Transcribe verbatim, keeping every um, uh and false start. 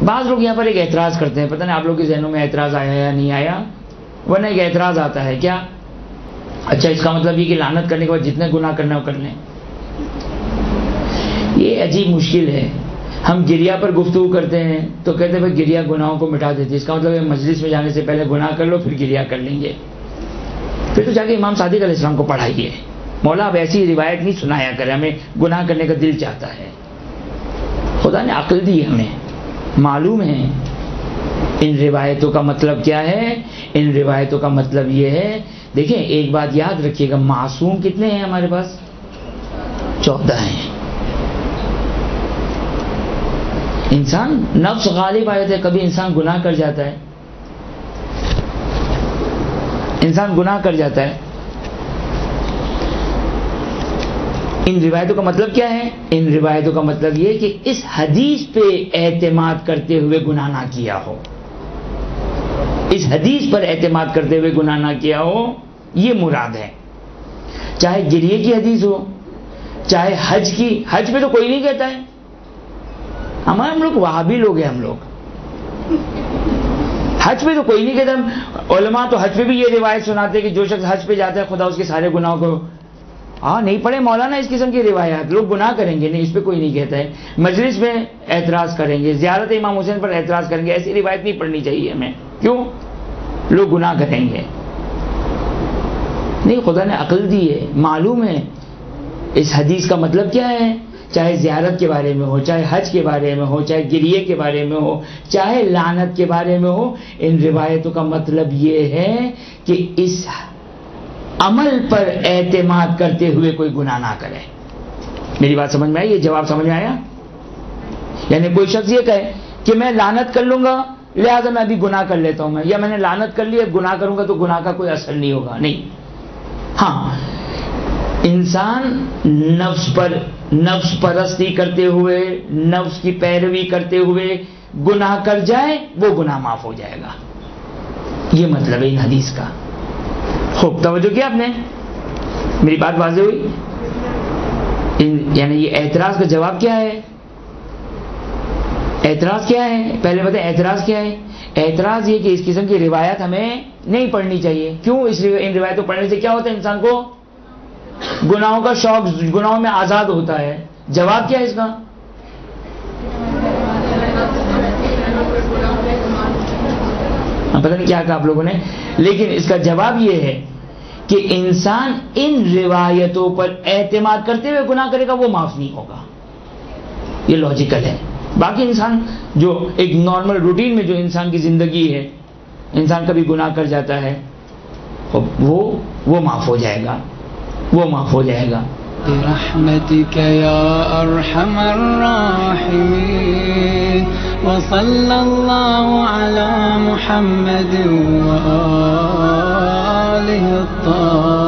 بعض لوگ یہاں پر ایک اعتراض کرتے ہیں، پتہ نہیں آپ لوگ کے ذہنوں میں اعتراض آیا یا نہیں آیا، ورنہ ایک اعتراض آتا ہے کیا؟ اچھا اس کا مطلب یہ کہ لعنت کرنے کے بعد جتنے گناہ کرنا وہ کر لیں۔ یہ عجیب مشکل ہے۔ ہم گریہ پر گفتگو کرتے ہیں تو کہتے ہیں بھائی گریہ گناہوں کو مٹا دیتی ہے، اس کا مطلب ہے مجلس میں جانے سے پہلے گناہ کر لو پھر گریہ کر لیں گے۔ پھر تو جا کے امام صادق علیہ السلام کو پڑھائیے، مولا اب ایسی روایت نہیں سنایا کرے، ہمیں گناہ کرنے کا دل چاہتا ہے۔ خدا نے عقل دی ہمیں، معلوم ہے ان روایتوں کا مطلب کیا ہے۔ ان روایتوں کا مطلب یہ ہے، دیکھیں ایک بات یاد رکھیے گا، معصوم کتنے ہیں ہمارے پاس؟ چودہ ہیں۔ انسان نفس غالب آ جاتا ہے، کبھی انسان گناہ کر جاتا ہے، انسان گناہ کر جاتا ہے۔ ان روایتوں کا مطلب کیا ہے؟ ان روایتوں کا مطلب یہ کہ اس حدیث پہ اعتماد کرتے ہوئے گناہ نہ کیا ہو، اس حدیث پر اعتماد کرتے ہوئے گناہ نہ کیا ہو، یہ مراد ہے۔ چاہے گریے کی حدیث ہو، چاہے حج کی، حج پہ تو کوئی نہیں کہتا ہے، ہمارے ہم لوگ وہابی لوگ ہیں، ہم لوگ حج پہ تو کوئی نہیں کہتا۔ علماء تو حج پہ بھی یہ روایت سناتے کہ جو شخص حج پہ جاتا ہے خدا اس کے سارے گناہوں کو، ہاں نہیں پڑھے مولانا اس قسم کی روایات، لوگ گناہ کریں گے، نہیں اس پہ کوئی نہیں کہتا ہے۔ مجلس میں اعتراض کریں گے، زیارت امام حسین پر اعتراض کریں گے، ایسی روایت نہیں پڑھنی چاہیے ہمیں، کیوں؟ لوگ گناہ کریں گے۔ نہیں، خدا نے عقل دی ہے، معلوم ہے اس حدیث کا مطلب کیا ہے، چاہے زیارت کے بارے میں ہو، چاہے حج کے بارے میں ہو، چاہے گریے کے بارے میں ہو، چاہے لعنت کے بارے میں ہو، ان روایتوں کا مطلب یہ ہے کہ اس عمل پر اعتماد کرتے ہوئے کوئی گناہ نہ کرے۔ میری بات سمجھ میں آئی؟ یہ جواب سمجھ میں آیا؟ یعنی کوئی شخص یہ کہے کہ میں لعنت کر لوں گا لہذا میں ابھی گناہ کر لیتا ہوں، میں یا میں نے لعنت کر لی اب گناہ کروں گا تو گناہ کا کوئی اثر نہیں ہوگا، نہیں۔ ہاں، انسان نفس پر نفس پرستی کرتے ہوئے، نفس کی پیروی کرتے ہوئے گناہ کر جائے وہ گناہ معاف ہو جائے گا، یہ مطلب ہے ان حدیث کا۔ خوب توجہ کیا آپ نے؟ میری بات واضح ہوئی؟ یعنی یہ اعتراض کا جواب کیا ہے؟ اعتراض کیا ہے؟ پہلے بتائیں اعتراض کیا ہے؟ اعتراض یہ کہ اس قسم کی روایت ہمیں نہیں پڑھنی چاہیے۔ کیوں؟ اس ان روایتوں پڑھنے سے کیا ہوتا ہے؟ انسان کو گناہوں کا شوق، گناہوں میں آزاد ہوتا ہے۔ جواب کیا ہے اس کا؟ پتہ نہیں کیا کہا آپ لوگوں نے، لیکن اس کا جواب یہ ہے کہ انسان ان روایتوں پر اعتماد کرتے ہوئے گناہ کرے گا وہ معاف نہیں ہوگا، یہ لاجیکل ہے۔ باقی انسان جو ایک نارمل روٹین میں جو انسان کی زندگی ہے، انسان کبھی گناہ کر جاتا ہے وہ وہ معاف ہو جائے گا، وہ معاف ہو جائے گا۔ برحمتك يا أرحم الراحمين وصلى الله على محمد وآله الطاهرين